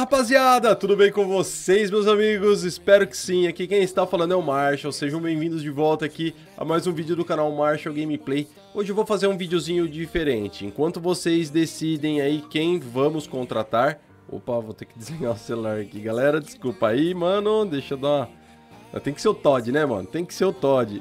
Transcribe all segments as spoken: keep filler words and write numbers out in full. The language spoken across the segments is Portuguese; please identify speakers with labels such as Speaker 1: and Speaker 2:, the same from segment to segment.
Speaker 1: rapaziada, tudo bem com vocês, meus amigos? Espero que sim. Aqui quem está falando é o Marshall. Sejam bem-vindos de volta aqui a mais um vídeo do canal Marshall Gameplay. Hoje eu vou fazer um videozinho diferente. Enquanto vocês decidem aí quem vamos contratar... Opa, vou ter que desligar o celular aqui, galera. Desculpa aí, mano. Deixa eu dar uma... Tem que ser o Todd, né, mano? Tem que ser o Todd.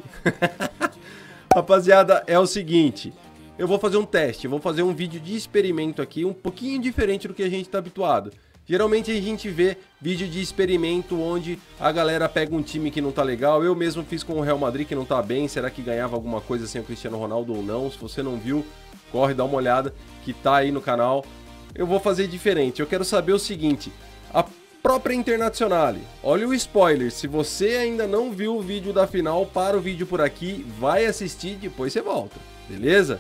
Speaker 1: Rapaziada, é o seguinte... Eu vou fazer um teste, eu vou fazer um vídeo de experimento aqui, um pouquinho diferente do que a gente está habituado. Geralmente a gente vê vídeo de experimento onde a galera pega um time que não tá legal. Eu mesmo fiz com o Real Madrid que não tá bem. Será que ganhava alguma coisa sem o Cristiano Ronaldo ou não? Se você não viu, corre, dá uma olhada que tá aí no canal. Eu vou fazer diferente, eu quero saber o seguinte. A própria Internazionale, olha o spoiler. Se você ainda não viu o vídeo da final, para o vídeo por aqui, vai assistir, depois você volta, beleza?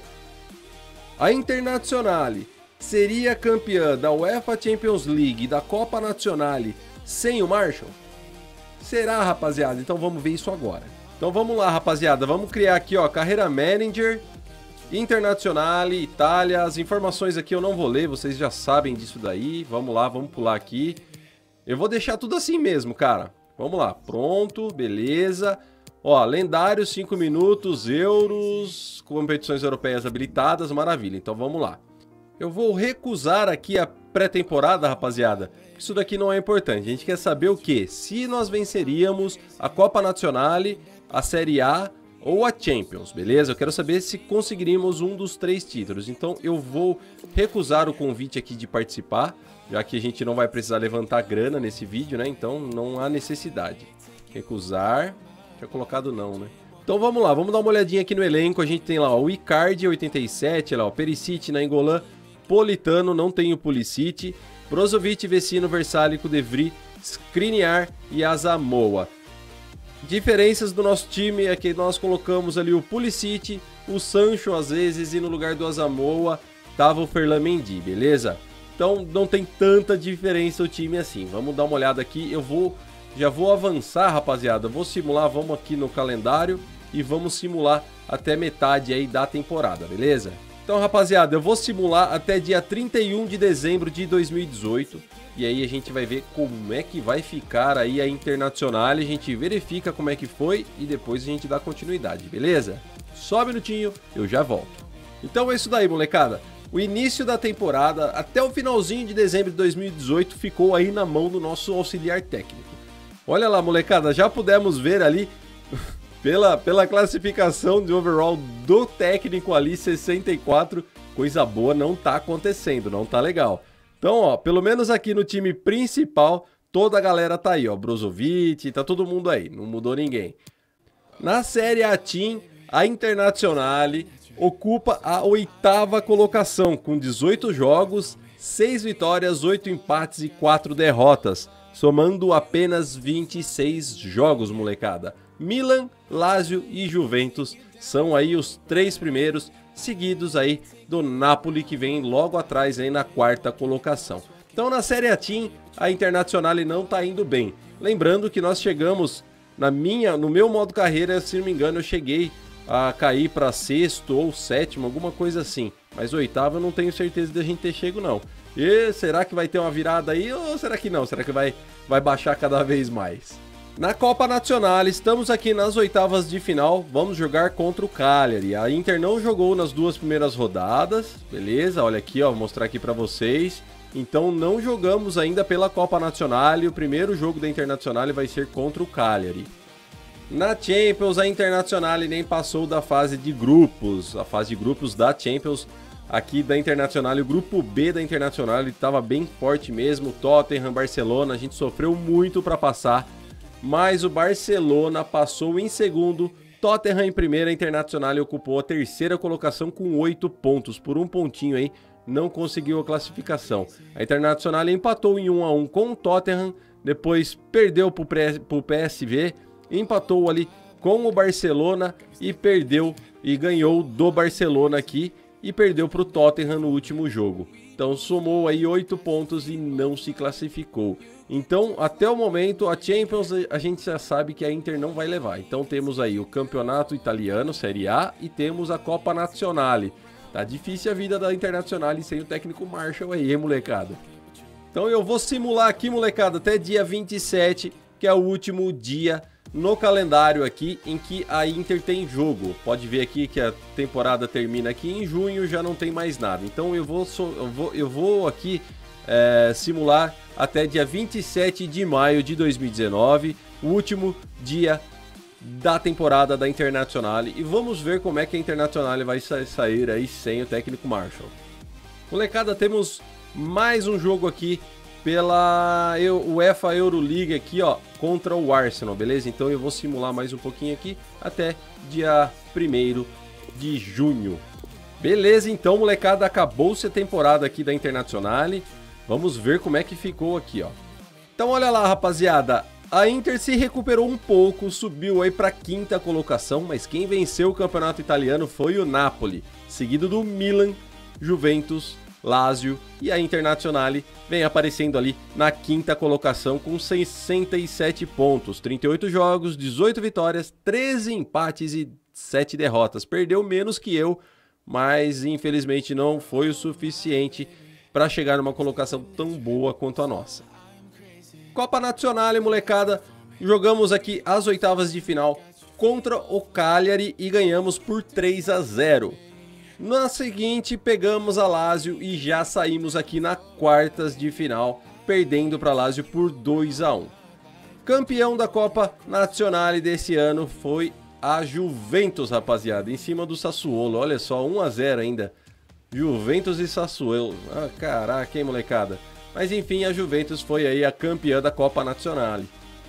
Speaker 1: A Internazionale seria campeã da UEFA Champions League e da Copa Nazionale sem o Marshall? Será, rapaziada? Então vamos ver isso agora. Então vamos lá, rapaziada. Vamos criar aqui, ó, Carreira Manager, Internazionale, Itália. As informações aqui eu não vou ler, vocês já sabem disso daí. Vamos lá, vamos pular aqui. Eu vou deixar tudo assim mesmo, cara. Vamos lá, pronto, beleza. Ó, lendário, cinco minutos, euros, competições europeias habilitadas, maravilha. Então vamos lá. Eu vou recusar aqui a pré-temporada, rapaziada. Isso daqui não é importante. A gente quer saber o quê? Se nós venceríamos a Copa Nazionale, a Série A ou a Champions, beleza? Eu quero saber se conseguiríamos um dos três títulos. Então eu vou recusar o convite aqui de participar, já que a gente não vai precisar levantar grana nesse vídeo, né? Então não há necessidade. Recusar. Tinha colocado não, né? Então vamos lá, vamos dar uma olhadinha aqui no elenco. A gente tem lá ó, o Icardi, oitenta e sete, lá, o Perisic, Nainggolan, Politano, não tem o Pulisic, Brozovic, Vecino, Versálico, De Vrij, Skriniar e Asamoah. Diferenças do nosso time é que nós colocamos ali o Pulisic, o Sancho às vezes e no lugar do Asamoah tava o Ferland Mendy, beleza? Então não tem tanta diferença o time assim. Vamos dar uma olhada aqui, eu vou... Já vou avançar, rapaziada, vou simular, vamos aqui no calendário e vamos simular até metade aí da temporada, beleza? Então, rapaziada, eu vou simular até dia trinta e um de dezembro de dois mil e dezoito e aí a gente vai ver como é que vai ficar aí a Internazionale, a gente verifica como é que foi e depois a gente dá continuidade, beleza? Só um minutinho, eu já volto. Então é isso daí, molecada. O início da temporada, até o finalzinho de dezembro de dois mil e dezoito, ficou aí na mão do nosso auxiliar técnico. Olha lá, molecada, já pudemos ver ali, pela, pela classificação de overall do técnico ali, sessenta e quatro, coisa boa não tá acontecendo, não tá legal. Então, ó, pelo menos aqui no time principal, toda a galera tá aí, ó, Brozovic, tá todo mundo aí, não mudou ninguém. Na Série A Team, a Internazionale ocupa a oitava colocação, com dezoito jogos, seis vitórias, oito empates e quatro derrotas. Somando apenas vinte e seis jogos, molecada. Milan, Lazio e Juventus são aí os três primeiros, seguidos aí do Napoli, que vem logo atrás aí na quarta colocação. Então na Série A Team, a Internazionale não tá indo bem. Lembrando que nós chegamos, na minha, no meu modo carreira, se não me engano, eu cheguei a cair para sexto ou sétimo, alguma coisa assim. Mas oitavo eu não tenho certeza de a gente ter chego não. E será que vai ter uma virada aí ou será que não? Será que vai, vai baixar cada vez mais? Na Copa Nazionale, estamos aqui nas oitavas de final, vamos jogar contra o Cagliari. A Inter não jogou nas duas primeiras rodadas, beleza? Olha aqui, ó, vou mostrar aqui para vocês. Então não jogamos ainda pela Copa Nazionale, o primeiro jogo da Internazionale vai ser contra o Cagliari. Na Champions, a Internazionale nem passou da fase de grupos, a fase de grupos da Champions. Aqui da Internazionale, o grupo B da Internazionale estava bem forte mesmo, Tottenham, Barcelona, a gente sofreu muito para passar, mas o Barcelona passou em segundo, Tottenham em primeira, a Internazionale ocupou a terceira colocação com oito pontos, por um pontinho aí, não conseguiu a classificação. A Internazionale empatou em um a um com o Tottenham, depois perdeu para o P S V, empatou ali com o Barcelona e perdeu e ganhou do Barcelona aqui, e perdeu para o Tottenham no último jogo. Então somou aí oito pontos e não se classificou. Então até o momento a Champions a gente já sabe que a Inter não vai levar. Então temos aí o Campeonato Italiano, Série A, e temos a Copa Nazionale. Tá difícil a vida da Internazionale sem o técnico Marshall aí, hein, molecada? Então eu vou simular aqui, molecada, até dia vinte e sete, que é o último dia no calendário aqui em que a Inter tem jogo. Pode ver aqui que a temporada termina aqui em junho, já não tem mais nada. Então eu vou, eu vou, eu vou aqui é, simular até dia vinte e sete de maio de dois mil e dezenove, o último dia da temporada da Internazionale. E vamos ver como é que a Internazionale vai sair aí sem o técnico Marshall. Molecada, temos mais um jogo aqui pela UEFA Euroleague aqui, ó, contra o Arsenal, beleza? Então eu vou simular mais um pouquinho aqui até dia primeiro de junho. Beleza, então, molecada, acabou-se a temporada aqui da Internazionale. Vamos ver como é que ficou aqui, ó. Então olha lá, rapaziada, a Inter se recuperou um pouco, subiu aí para quinta colocação, mas quem venceu o campeonato italiano foi o Napoli, seguido do Milan, Juventus, Lazio, e a Internazionale vem aparecendo ali na quinta colocação com sessenta e sete pontos, trinta e oito jogos, dezoito vitórias, treze empates e sete derrotas. Perdeu menos que eu, mas infelizmente não foi o suficiente para chegar numa colocação tão boa quanto a nossa. Copa Nazionale, molecada, jogamos aqui as oitavas de final contra o Cagliari e ganhamos por três a zero. Na seguinte, pegamos a Lazio e já saímos aqui na quartas de final, perdendo para a Lazio por dois a um. Campeão da Copa Nazionale desse ano foi a Juventus, rapaziada, em cima do Sassuolo. Olha só, um a zero ainda. Juventus e Sassuolo. Ah, caraca, hein, molecada. Mas enfim, a Juventus foi aí a campeã da Copa Nazionale.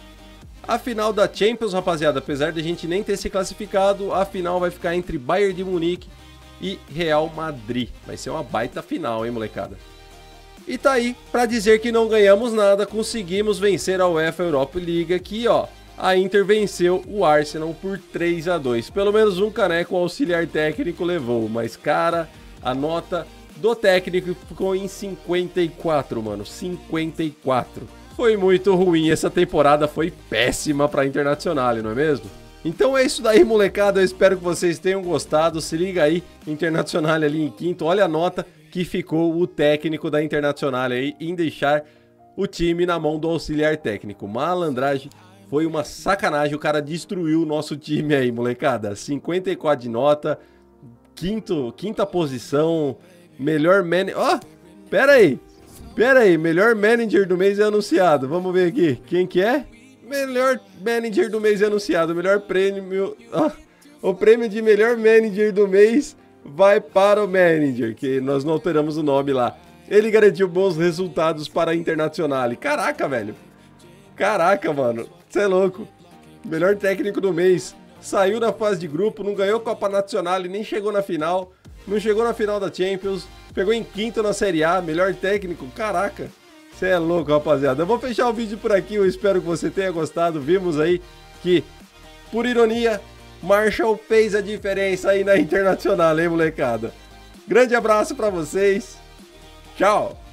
Speaker 1: A final da Champions, rapaziada, apesar de a gente nem ter se classificado, a final vai ficar entre Bayern de Munique e Real Madrid. Vai ser uma baita final, hein, molecada? E tá aí, pra dizer que não ganhamos nada, conseguimos vencer a UEFA Europa League aqui, ó. A Inter venceu o Arsenal por três a dois. Pelo menos um caneco o auxiliar técnico levou, mas, cara, a nota do técnico ficou em cinquenta e quatro, mano. cinquenta e quatro. Foi muito ruim, essa temporada foi péssima pra Internazionale, não é mesmo? Então é isso daí, molecada, eu espero que vocês tenham gostado. Se liga aí, Internazionale ali em quinto, olha a nota que ficou o técnico da Internazionale aí em deixar o time na mão do auxiliar técnico. Malandragem, foi uma sacanagem, o cara destruiu o nosso time aí, molecada. cinquenta e quatro de nota, quinto, quinta posição, melhor manager... Ó, oh, pera aí, pera aí, melhor manager do mês é anunciado, vamos ver aqui, quem que é? Melhor manager do mês é anunciado, melhor prêmio... Ah, o prêmio de melhor manager do mês vai para o manager, que nós não alteramos o nome lá. Ele garantiu bons resultados para a Internazionale. Caraca, velho. Caraca, mano. Você é louco. Melhor técnico do mês. Saiu na fase de grupo, não ganhou Copa Nazionale, nem chegou na final. Não chegou na final da Champions. Pegou em quinto na Série A, melhor técnico. Caraca. Você é louco, rapaziada. Eu vou fechar o vídeo por aqui, eu espero que você tenha gostado. Vimos aí que, por ironia, Marshall fez a diferença aí na Internazionale, hein, molecada? Grande abraço pra vocês. Tchau.